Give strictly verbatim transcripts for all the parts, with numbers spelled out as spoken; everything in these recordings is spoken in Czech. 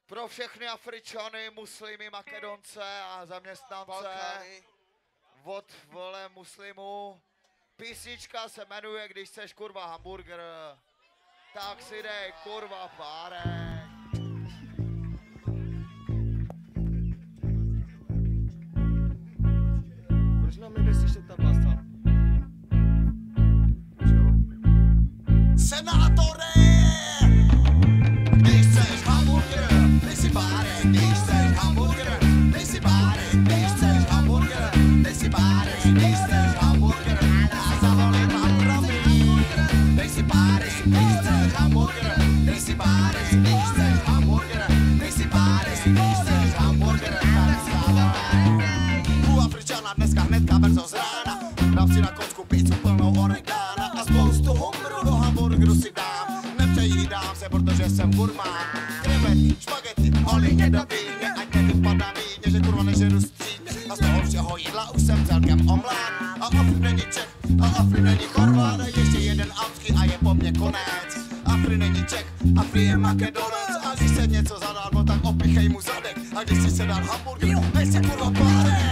Pro všechny Afričany, muslimy, Makedonce a zaměstnance Balkány. od vole muslimů. Písnička se jmenuje Když seš kurva hamburger, tak si dej kurva párek. Proč nám nevesíš ta basta? Senátore! Když chceš hamburger, dej si párek. Když chceš hamburger, dej si párek. Když chceš hamburger, dej si párek. Když chceš hamburger, a zavolím vám profi. Dej si párek. Když chceš hamburger, dej si párek. Když chceš hamburger, dej si párek. Když chceš hamburger, tak si zavolím. U Afričana dneska hnedka brzo z rána. Dám si na kocku pizzu plnou oregána a spoustu humru do hamburgeru si dám. Nepřejídám se, protože jsem gurmán. Krevety, špagety, olejně do víně, ať nevypadá víně, že kurva nežeru stříně. A z toho všeho jídla už jsem celkem omlán. A Afri není Čech, a Afri není Chorvát, a ještě jeden Amský a je po mně konec. Afri není Čech, Afri je Makedonec. A když se něco zadarmo, tak opichej mu zadek. A když si se dal hamburger, dej si kurva párek.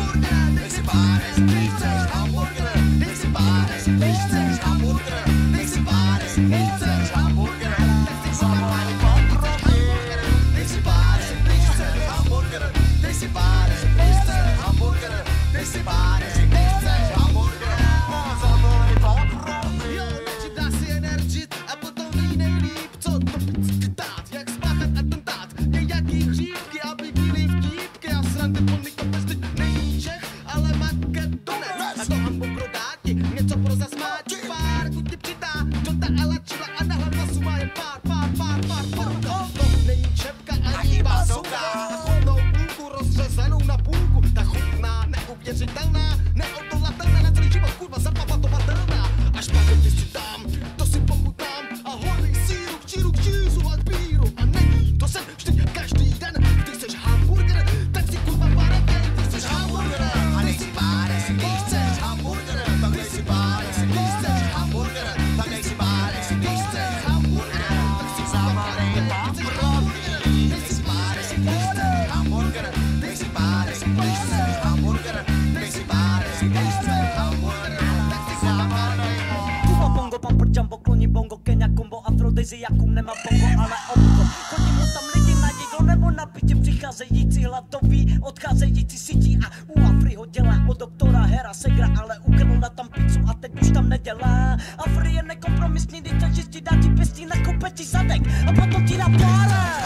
Dej si párek, když chceš hamburger. Dej si párek, když chceš hamburger. Dej si párek, když chceš hamburger. Zavolej po profi. Dej si párek, když chceš hamburger. Dej si párek, když chceš hamburger. Dej si párek, když chceš hamburger. Zavolej po profi. Jo, takže dá si energit a potom ví nejlíp, co to chytát, jak spáchat atentát. Nějaký hříbky, aby byly vtípky a srandy plný to prostě není Čech, ale Makedonec. A to hamburgeru dá ti něco pro zasmáti. Pár ti přidá, Jota Ela Čila a na hlavu suma je pár, pár, pár, pár, pár. To, to není čepka ani bazooka. A chodnou půlku rozřezenou na půlku. Ta chutná, neuvěřitelná, neodolatelná, na celý život kurva zapamatovatelná. Až špagety si dám, to si pochutám a holej síru, k číru, k čízu a k bíru. A není to sen vždyť každý den, když chceš hamburger, tak si kurva párek, když chceš hamburger. A dej si párek, když chceš hamburger, tak dej si párek, když chceš hamburger, tak dej si párek, když chceš hamburger, tak si zavolej po profi. Dej si párek, když chceš hamburger, dej si párek, když chceš hamburger, dej si párek, když chceš hamburger, tak si zavolej po. Kuba bongo, pan pro jumbo, kloní bongo, Kenya kombo, Afrodezi, Jakub nemá bongo, ale obko. Chodí mu tam lidi na jídlo nebo na pitě, přicházející hladoví, odcházející sítí a u Afri ho dělá od doktora Hera Segra, ale ukrnula tam pizzu a teď už tam nedělá. Afri je nekompromisní, když to čistí, dá ti pěstí, nakope ti zadek a potom ti dá párek.